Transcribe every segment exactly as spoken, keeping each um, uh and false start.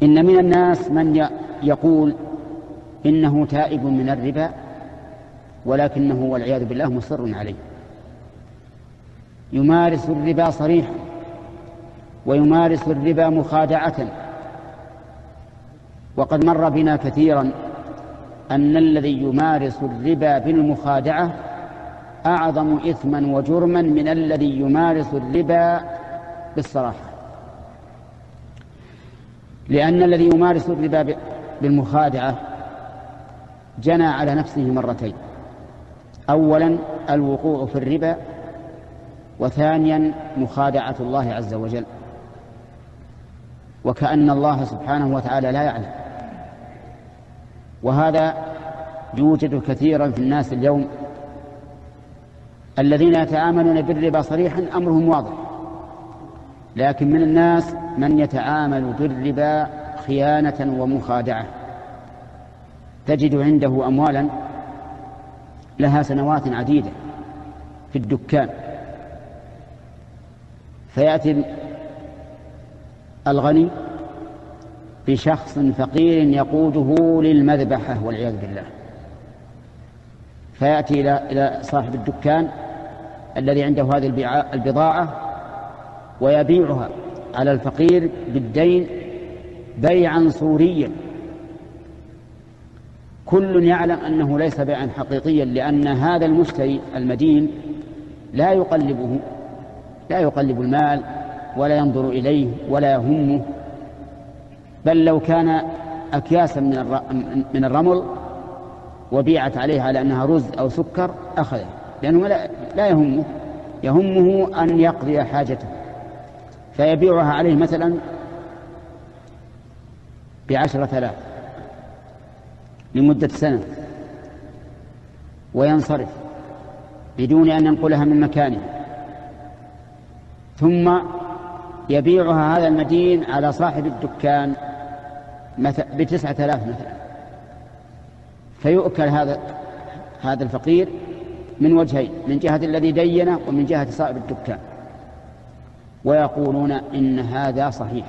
إن من الناس من يقول إنه تائب من الربا ولكنه والعياذ بالله مصر عليه، يمارس الربا صريحا ويمارس الربا مخادعة. وقد مر بنا كثيرا أن الذي يمارس الربا بالمخادعة أعظم إثما وجرما من الذي يمارس الربا بالصراحة، لأن الذي يمارس الربا بالمخادعة جنى على نفسه مرتين: أولا الوقوع في الربا، وثانيا مخادعة الله عز وجل، وكأن الله سبحانه وتعالى لا يعلم. وهذا يوجد كثيرا في الناس اليوم، الذين يتعاملون بالربا صريحا أمرهم واضح، لكن من الناس من يتعامل بالربا خيانة ومخادعة. تجد عنده أموالا لها سنوات عديدة في الدكان، فيأتي الغني بشخص فقير يقوده للمذبحة والعياذ بالله، فيأتي إلى صاحب الدكان الذي عنده هذه البضاعة ويبيعها على الفقير بالدين بيعا صوريا. كل يعلم أنه ليس بيعا حقيقيا، لأن هذا المشتري المدين لا يقلبه، لا يقلب المال ولا ينظر إليه ولا يهمه، بل لو كان أكياسا من الرمل وبيعت عليه على أنها رز أو سكر أخذه، لأنه لا يهمه، يهمه أن يقضي حاجته، فيبيعها عليه مثلا بعشرة آلاف لمدة سنة وينصرف بدون أن ينقلها من مكانه، ثم يبيعها هذا المدين على صاحب الدكان بتسعة آلاف مثلا، فيؤكل هذا هذا الفقير من وجهين: من جهة الذي دينه ومن جهة صاحب الدكان، ويقولون إن هذا صحيح،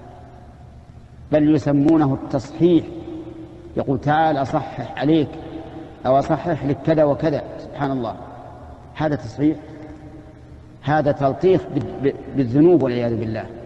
بل يسمونه التصحيح. يقول: تعال أصحح عليك أو أصحح لك كذا وكذا. سبحان الله، هذا تصحيح؟ هذا تلطيخ بالذنوب والعياذ بالله.